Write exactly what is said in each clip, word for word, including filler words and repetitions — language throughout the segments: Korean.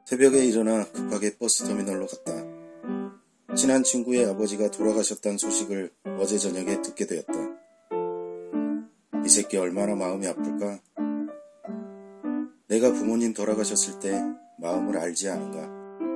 새벽에 일어나 급하게 버스터미널로 갔다. 친한 친구의 아버지가 돌아가셨다는 소식을 어제 저녁에 듣게 되었다. 이 새끼 얼마나 마음이 아플까? 내가 부모님 돌아가셨을 때 마음을 알지 않은가?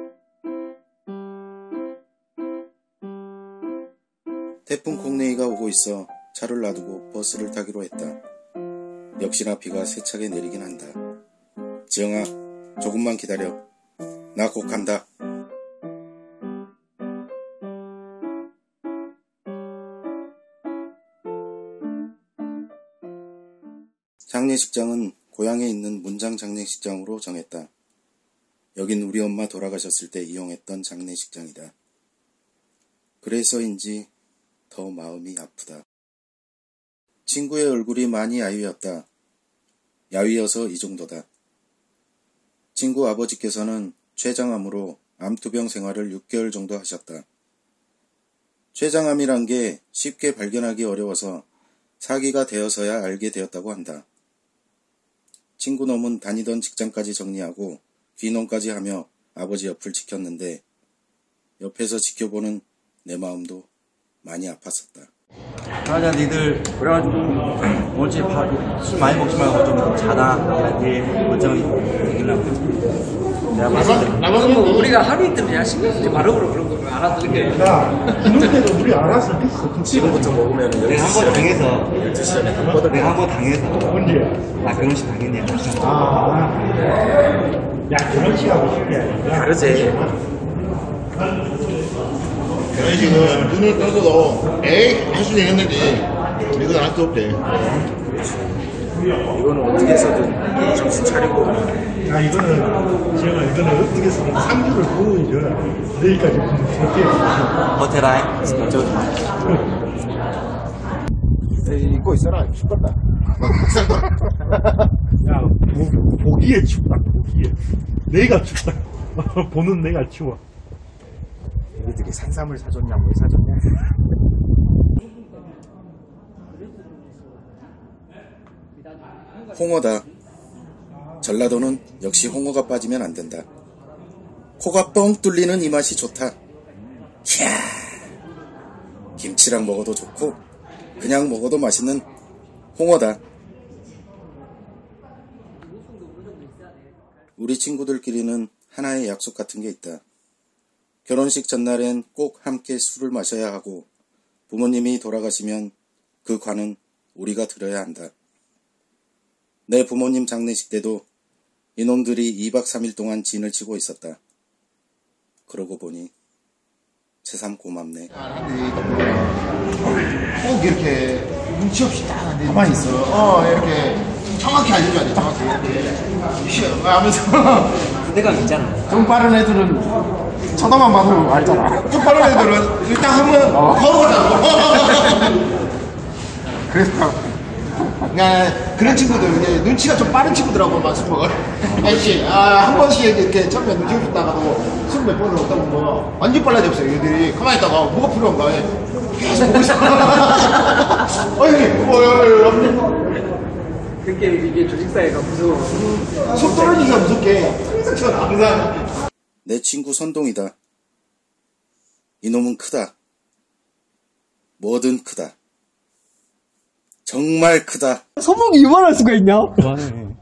태풍 콩네이가 오고 있어 차를 놔두고 버스를 타기로 했다. 역시나 비가 세차게 내리긴 한다. 지영아, 조금만 기다려. 나 곧 간다. 장례식장은 고향에 있는 문장 장례식장으로 정했다. 여긴 우리 엄마 돌아가셨을 때 이용했던 장례식장이다. 그래서인지 더 마음이 아프다. 친구의 얼굴이 많이 야위었다. 야위여서 이 정도다. 친구 아버지께서는 췌장암으로 암투병 생활을 육 개월 정도 하셨다. 췌장암이란 게 쉽게 발견하기 어려워서 사기가 되어서야 알게 되었다고 한다. 친구 놈은 다니던 직장까지 정리하고 귀농까지 하며 아버지 옆을 지켰는데 옆에서 지켜보는 내 마음도 많이 아팠었다. 맞아, 니들 그래가지고 오늘 집 밥 술 많이 먹지 말고 좀 자다. 내일 멀쩡히 되길라고. 내가 말씀드릴게. 나만 뭐 우리가 하루 이틀 그냥 신경 쓰지 말으로 그런 거 알아들게. 야, 그럴 때도 우리 알아서 했어. 지금부터 먹으면 내가 한 번 당해서 열두 시간에 한 번 내가 한 번 당해서 언제? 나 결혼식 당했냐. 아, 야, 결혼식하고 싶게 아니야. 다르지. 결혼식은 눈을 떠서도 에이 할 수는 있는데 이건 할 수 없대. 이거는 어떻게 해서든 정신 차리고 야, 이거는, 지영아, 이거는 어떻게 해서든 삼 주를 보여줘야 내일까지 그렇게. 호텔아이. 입고 있어라 죽겠다. 야, 보, 보기에 춥다, 보기에. 내가 춥다. 보는 내가 추워. 얘들이 산삼을 사줬냐 뭘 사줬냐. 홍어다. 전라도는 역시 홍어가 빠지면 안 된다. 코가 뻥 뚫리는 이 맛이 좋다. 이야, 김치랑 먹어도 좋고 그냥 먹어도 맛있는 홍어다. 우리 친구들끼리는 하나의 약속 같은 게 있다. 결혼식 전날엔 꼭 함께 술을 마셔야 하고 부모님이 돌아가시면 그 관은 우리가 들어야 한다. 내 부모님 장례식 때도 이놈들이 이 박 삼 일 동안 진을 치고 있었다. 그러고 보니 새삼 고맙네. 꼭 이렇게 눈치 없이 딱 앉아 가만히 있어. 어 이렇게 정확히 알려줘야 돼. 정확히 이렇게 쉬어 하면서. 부대감 있잖아. 좀 빠른 애들은 쳐다만 봐도 알잖아. 좀 빠른 애들은 일단 하면 걸어가자고. 그래서 그냥 그런 친구들 이제 눈치가 좀 빠른 친구들하고 막 술 먹어. 아저씨 아한 번씩 이렇게 처음에 눈치 없다가도 술 몇 번을 먹다 보면 완전 빨라졌어요. 얘들이 가만히 있다가 뭐가 필요한가 해. 계속 보고 있어. 어 형님 뭐 그게 이게 조직사회가 무서워. 속 떨어지기가 무섭게 항상 저 항상. 내 친구 선동이다. 이놈은 크다. 뭐든 크다. 정말 크다. 소목이 이만할 수가 있냐? 그만해.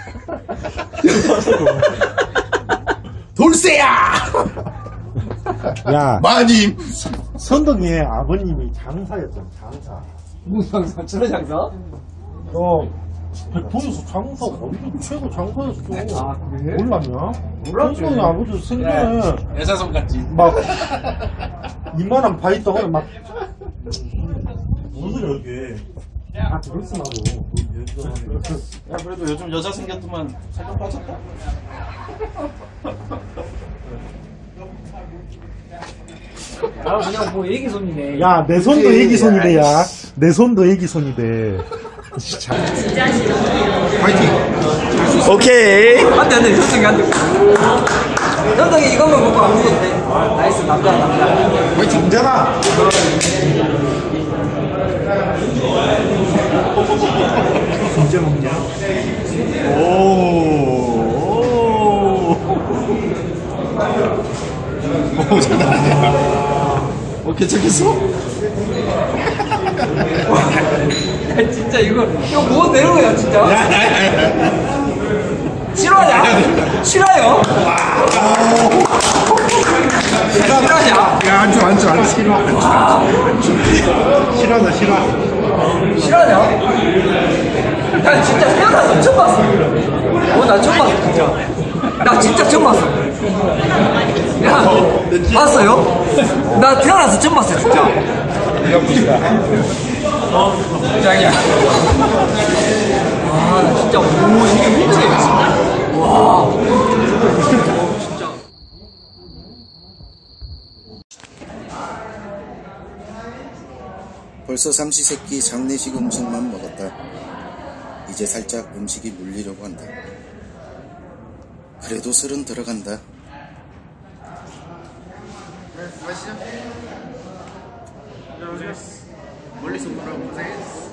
돌쇠야! 야, 마님! 선덕이의 아버님이 장사였잖아, 장사. 무슨 장사? 천하 장사? 너, 백동에서 장사, 어디도 최고 장사였어. 아, 그래? 몰랐냐? 몰랐지. 선덕이 아버지 생전에 여자손 같지. 막, 이만한 바 있다가 막, 무슨 이렇게. 아, 그렇지, 나도. 야, 그래도 요즘 여자 생겼더만 살좀 빠졌다. 아, 그냥 뭐 애기손이네. 야, 내 손도 애기손이래, 야. 내 손도 애기손이래. 진짜. 파이팅! 오케이. 안 돼, 안 돼. 현석이 안 돼. 현석이 이것만 보고 안 먹어도 돼. 나이스, 남자, 남자. 파이팅! 괜찮아. 진짜 먹냐? 오. 오. 너무 장난 아니야. 어, 괜찮겠어? 야, 진짜 이거, 이거 뭐 내는 거야, 진짜? 실화냐? 실화요? 실화냐? 야, 안주, 안주, 안주, 싫어. 싫어다, 싫어. 실화냐? 나 진짜 태어나서 처음 봤어. 어, 나 처음 봤어, 진짜. 나 진짜 처음 봤어. 야, 봤어요? 나 태어나서 처음 봤어, 진짜. 짱이야. 아, 나 진짜, 오, 이게 힘들게. 와. 진짜. 벌써 삼시세끼 장례식 음식만 먹었다. 이제 살짝 음식이 물리려고 한다. 그래도 술은 들어간다. 멀리서 보라고 고생했어.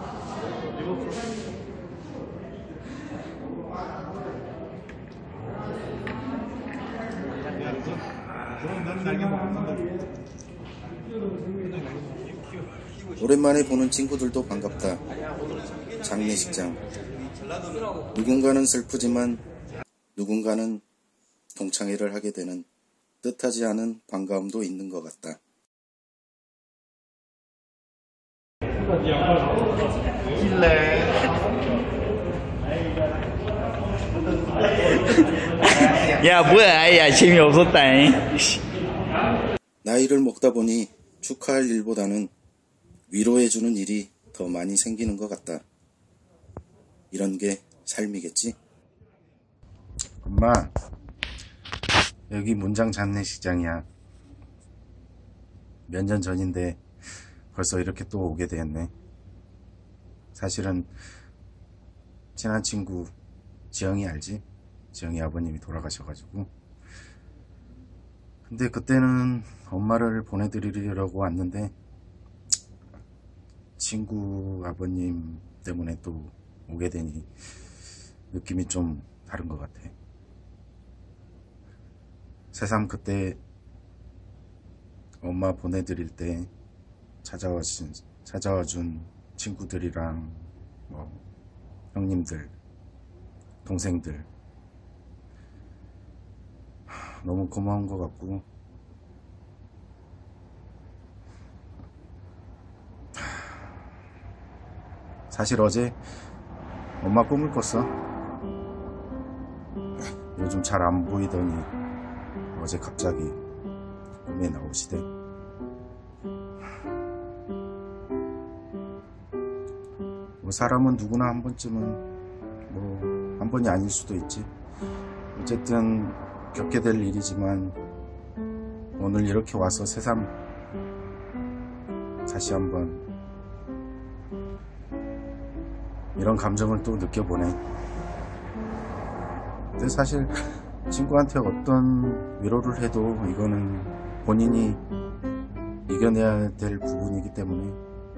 오랜만에 보는 친구들도 반갑다. 장례식장. 누군가는 슬프지만 누군가는 동창회를 하게 되는 뜻하지 않은 반가움도 있는 것 같다. 야 뭐야 야 재미없었다. 나이를 먹다 보니 축하할 일보다는 위로해주는 일이 더 많이 생기는 것 같다. 이런 게 삶이겠지? 엄마, 여기 문장 장례식장이야. 몇 년 전인데 벌써 이렇게 또 오게 되었네. 사실은 친한 친구 지영이 알지? 지영이 아버님이 돌아가셔가지고. 근데 그때는 엄마를 보내드리려고 왔는데 친구 아버님 때문에 또 오게 되니 느낌이 좀 다른 것 같아. 새삼 그때 엄마 보내드릴 때 찾아와, 찾아와 준 친구들이랑 뭐 형님들, 동생들 너무 고마운 것 같고, 사실 어제 엄마 꿈을 꿨어. 요즘 잘 안 보이더니 어제 갑자기 꿈에 나오시대. 뭐 사람은 누구나 한 번쯤은 뭐 한 번이 아닐 수도 있지. 어쨌든 겪게 될 일이지만 오늘 이렇게 와서 새삼 다시 한번 이런 감정을 또 느껴보네. 근데 사실 친구한테 어떤 위로를 해도 이거는 본인이 이겨내야 될 부분이기 때문에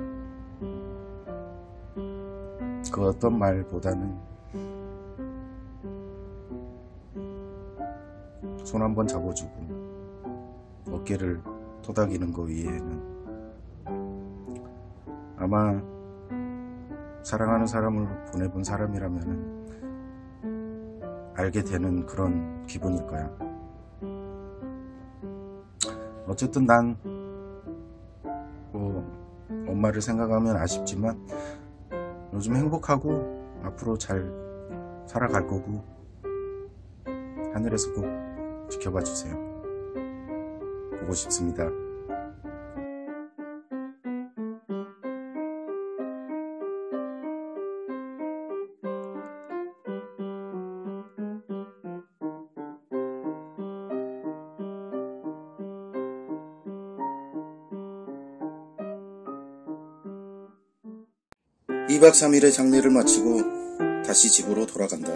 그 어떤 말보다는 손 한번 잡아주고 어깨를 토닥이는 거 위에는 아마 사랑하는 사람을 보내본 사람이라면 알게 되는 그런 기분일 거야. 어쨌든 난 뭐 엄마를 생각하면 아쉽지만 요즘 행복하고 앞으로 잘 살아갈 거고 하늘에서 꼭 지켜봐 주세요. 보고 싶습니다. 이박 삼일의 장례를 마치고 다시 집으로 돌아간다.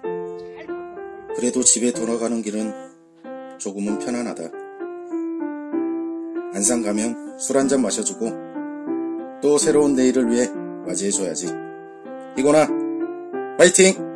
그래도 집에 돌아가는 길은 조금은 편안하다. 안산 가면 술 한잔 마셔주고 또 새로운 내일을 위해 맞이해줘야지. 이거나 파이팅!